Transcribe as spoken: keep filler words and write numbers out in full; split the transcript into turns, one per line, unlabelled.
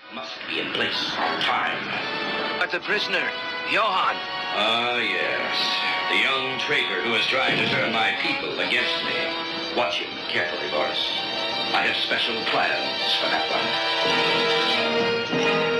must be in place. Time.
But the prisoner, Johann.
Ah, yes. The young traitor who is trying to turn my people against me. Watch him carefully, Boris. I have special plans for that one.